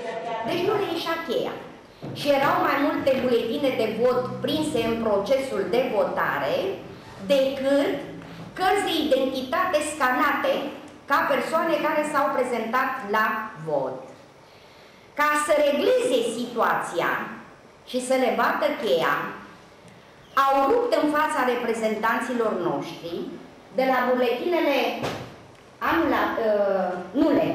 Deci nu le ieșea cheia. Și erau mai multe buletine de vot prinse în procesul de votare decât cărți de identitate scanate ca persoane care s-au prezentat la vot. Ca să regleze situația și să le bată cheia, au rupt în fața reprezentanților noștri de la buletinele nule,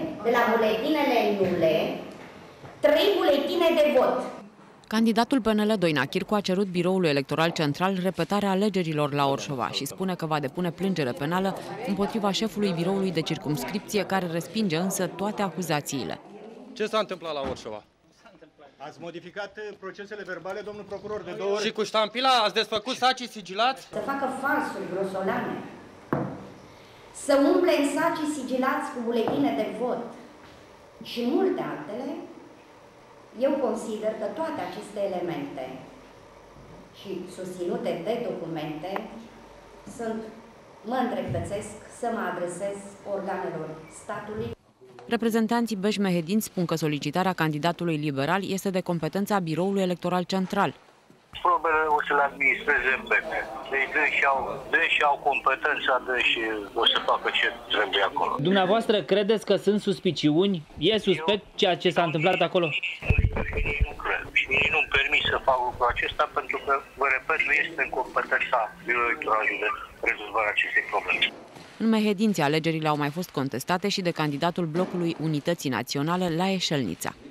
trei buletine de vot. Candidatul PNL Doina Chircu a cerut Biroului Electoral Central repetarea alegerilor la Orșova și spune că va depune plângere penală împotriva șefului biroului de circumscripție, care respinge însă toate acuzațiile. Ce s-a întâmplat la Orșova? Ați modificat procesele verbale, domnul procuror, de 2 ori? Și cu ștampila ați desfăcut sacii sigilați? Să facă falsuri grosolane, să umple în sacii sigilați cu buletine de vot și multe altele. Eu consider că toate aceste elemente și susținute de documente mă îndreptățesc să mă adresez organelor statului. Reprezentanții Beș-Mehedin spun că solicitarea candidatului liberal este de competența Biroului Electoral Central. Probele o să le administreze BN. Deci dânsi au competența, dânsi o să facă ce trebuie acolo. Dumneavoastră credeți că sunt suspiciuni? E suspect ceea ce s-a întâmplat acolo? Nu cred. Și nici nu-mi permis să fac lucrul acesta pentru că, vă repet, nu este în competența Biroului Electoral de rezolvarea acestei probleme. În Mehedinți, alegerile au mai fost contestate și de candidatul Blocului Unității Naționale, Lae Șelnița.